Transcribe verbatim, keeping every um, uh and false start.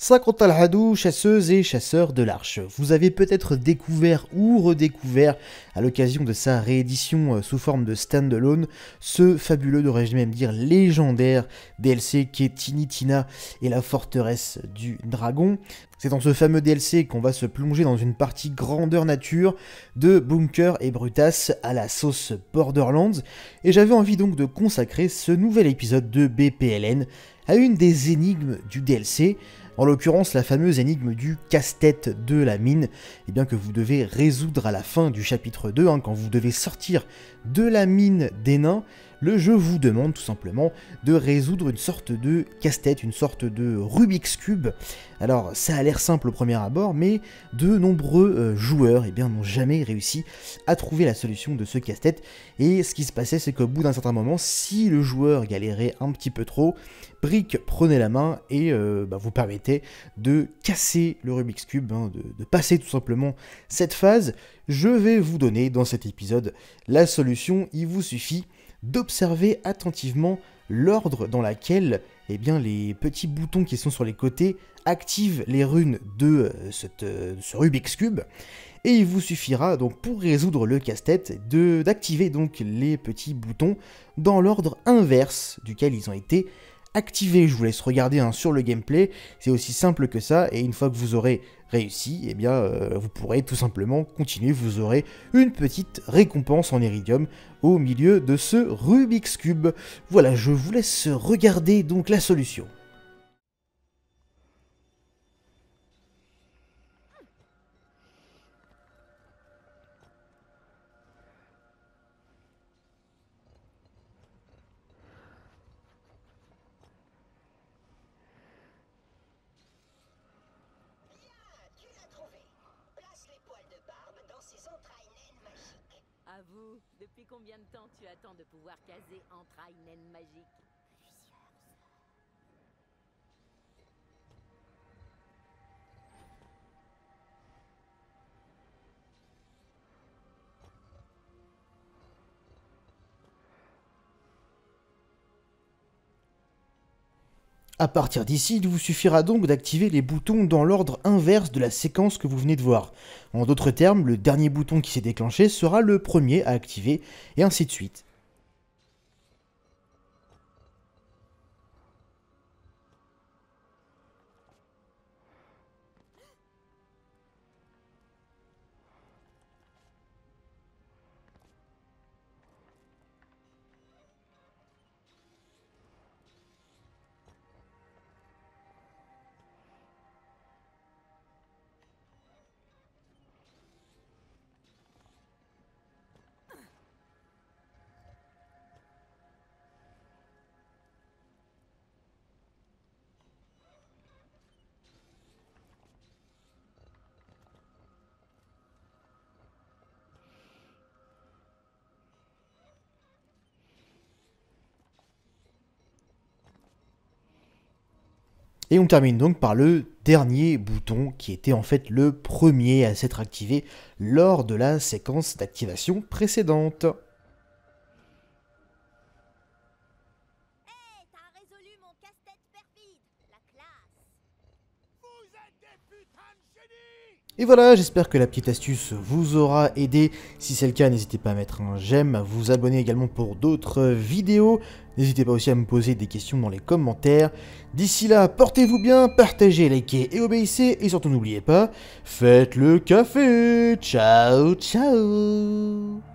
cinquante Al-Hadou, chasseuses et chasseurs de l'Arche. Vous avez peut-être découvert ou redécouvert, à l'occasion de sa réédition sous forme de stand-alone, ce fabuleux, devrais-je même dire légendaire D L C qui est Tiny Tina et la forteresse du dragon. C'est dans ce fameux D L C qu'on va se plonger dans une partie grandeur nature de Bunker et Brutas à la sauce Borderlands, et j'avais envie donc de consacrer ce nouvel épisode de B P L N à une des énigmes du D L C, en l'occurrence la fameuse énigme du casse-tête de la mine, et bien que vous devez résoudre à la fin du chapitre deux, hein, quand vous devez sortir de la mine des nains. Le jeu vous demande tout simplement de résoudre une sorte de casse-tête, une sorte de Rubik's Cube. Alors ça a l'air simple au premier abord, mais de nombreux euh, joueurs eh bien, n'ont jamais réussi à trouver la solution de ce casse-tête. Et ce qui se passait, c'est qu'au bout d'un certain moment, si le joueur galérait un petit peu trop, Brick prenait la main et euh, bah, vous permettait de casser le Rubik's Cube, hein, de, de passer tout simplement cette phase. Je vais vous donner dans cet épisode la solution, il vous suffit d'observer attentivement l'ordre dans lequel eh bien, les petits boutons qui sont sur les côtés activent les runes de euh, cette, euh, ce Rubik's Cube, et il vous suffira donc pour résoudre le casse-tête d'activer donc les petits boutons dans l'ordre inverse duquel ils ont été activés. Je vous laisse regarder hein, sur le gameplay, c'est aussi simple que ça, et une fois que vous aurez réussi, eh bien, euh, vous pourrez tout simplement continuer, vous aurez une petite récompense en Iridium au milieu de ce Rubik's Cube. Voilà, je vous laisse regarder donc la solution. À vous, depuis combien de temps tu attends de pouvoir caser entrailles naines magiques? À partir d'ici, il vous suffira donc d'activer les boutons dans l'ordre inverse de la séquence que vous venez de voir. En d'autres termes, le dernier bouton qui s'est déclenché sera le premier à activer, et ainsi de suite. Et on termine donc par le dernier bouton qui était en fait le premier à s'être activé lors de la séquence d'activation précédente. Hey, t'as résolu mon casse-tête perfide. La classe. Vous êtes des putains de génies! Et voilà, j'espère que la petite astuce vous aura aidé. Si c'est le cas, n'hésitez pas à mettre un j'aime, à vous abonner également pour d'autres vidéos. N'hésitez pas aussi à me poser des questions dans les commentaires. D'ici là, portez-vous bien, partagez, likez et obéissez. Et surtout n'oubliez pas, faites le café. Ciao, ciao.